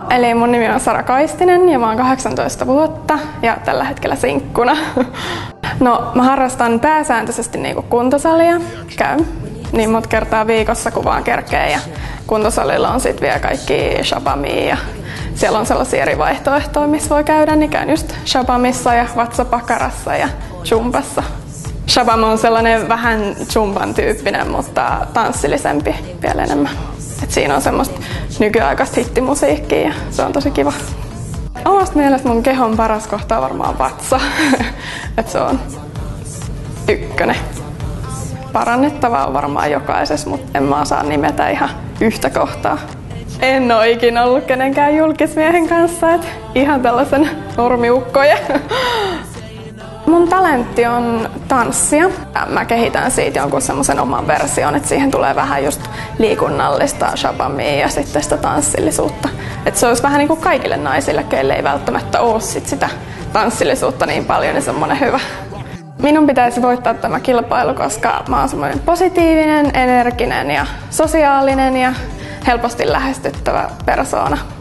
Eli mun nimi on Sara Kaistinen ja mä oon 18 vuotta ja tällä hetkellä sinkkuna. No, mä harrastan pääsääntöisesti niinku kuntosalia. Käyn niin monta kertaa viikossa, kun vaan kerkee. Ja kuntosalilla on sit vielä kaikki Shabamia ja siellä on sellaisia eri vaihtoehtoja, missä voi käydä. Niin käyn just Shabamissa ja vatsapakarassa ja Zumbassa. Shabam on sellainen vähän Zumban tyyppinen, mutta tanssillisempi vielä enemmän. Et siinä on semmoista nykyaikaista hittimusiikkia ja se on tosi kiva. Omasta mielestä mun kehon paras kohta on varmaan vatsa. Et se on ykkönen. Parannettavaa on varmaan jokaisessa, mutta en mä osaa nimetä ihan yhtä kohtaa. En oo ikinä ollut kenenkään julkismiehen kanssa, et ihan tällaisen normiukkoja. Mun talentti on tanssia. Mä kehitän siitä jonkun semmoisen oman version, että siihen tulee vähän just liikunnallista Shabamia ja sitten sitä tanssillisuutta. Että se olisi vähän niin kuin kaikille naisille, keille ei välttämättä ole sitä tanssillisuutta niin paljon, niin semmoinen hyvä. Minun pitäisi voittaa tämä kilpailu, koska mä oon semmoinen positiivinen, energinen ja sosiaalinen ja helposti lähestyttävä persoona.